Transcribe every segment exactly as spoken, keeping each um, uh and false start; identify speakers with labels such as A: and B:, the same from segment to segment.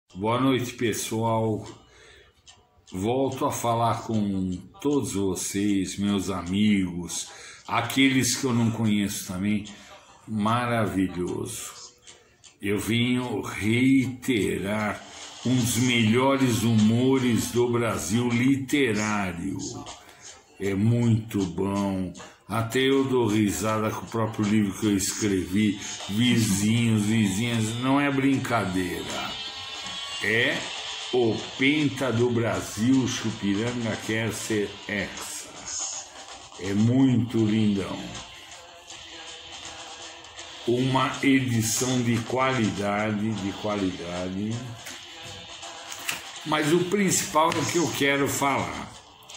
A: Boa noite, pessoal. Volto a falar com todos vocês, meus amigos, aqueles que eu não conheço também. Maravilhoso. Eu vim reiterar um dos melhores humores do Brasil literário. É muito bom. Até eu dou risada com o próprio livro que eu escrevi. Vizinhos, vizinhas, não é brincadeira. É o Penta do Brasil, Chupiranga quer ser hexa. É muito lindão. Uma edição de qualidade, de qualidade. Mas o principal é o que eu quero falar.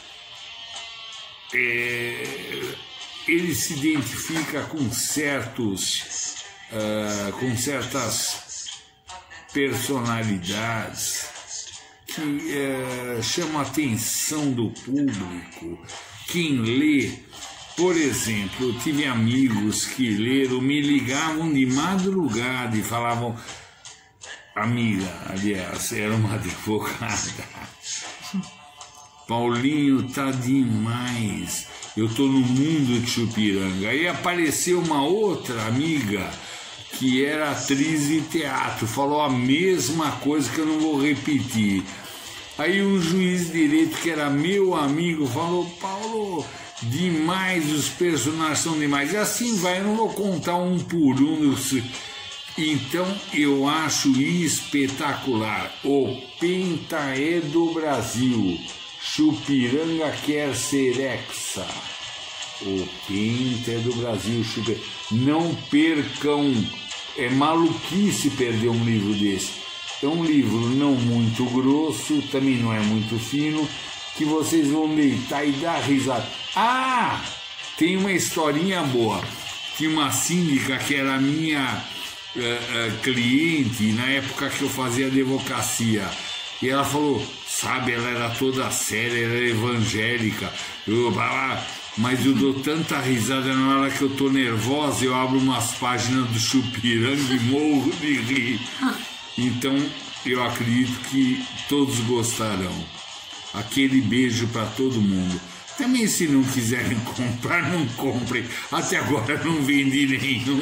A: É, ele se identifica com certos, uh, com certas personalidades que uh, chamam a atenção do público. Quem lê, por exemplo, eu tive amigos que leram, me ligavam de madrugada e falavam, amiga, aliás, era uma advogada, Paulinho, tá demais, eu tô no mundo de Chupiranga. Aí apareceu uma outra amiga que era atriz de teatro, falou a mesma coisa que eu não vou repetir. Aí um juiz de direito que era meu amigo falou, Paulo, demais, os personagens são demais. E assim vai, eu não vou contar um por um. Então eu acho espetacular. O Penta é do Brasil, Chupiranga quer ser hexa. O Penta é do Brasil, Chupiranga. Não percam, é maluquice perder um livro desse. É um livro não muito grosso, também não é muito fino, que vocês vão deitar e dar risada. Ah, tem uma historinha boa. Tinha uma síndica que era minha uh, uh, cliente na época que eu fazia advocacia. E ela falou, sabe, ela era toda séria, era evangélica. Eu, mas eu dou tanta risada na hora que eu tô nervosa, eu abro umas páginas do Chupiranga e morro de rir. Então, eu acredito que todos gostarão. Aquele beijo para todo mundo. Também, se não quiserem comprar, não comprem. Até agora não vendi nenhum.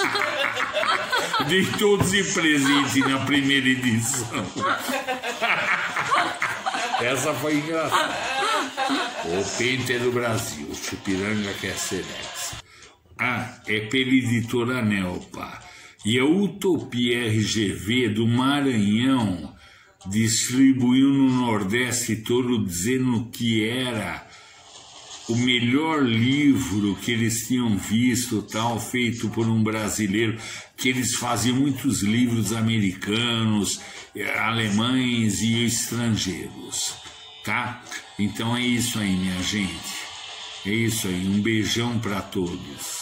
A: Dei todos de presente na primeira edição. Essa foi engraçada. O Penta é do Brasil, Chupiranga quer ser hexa. Ah, é pela editora Nelpa. E a Utopia R G V do Maranhão distribuiu no Nordeste todo dizendo que era o melhor livro que eles tinham visto, tal, feito por um brasileiro, que eles faziam muitos livros americanos, alemães e estrangeiros, tá? Então é isso aí, minha gente. É isso aí, um beijão para todos.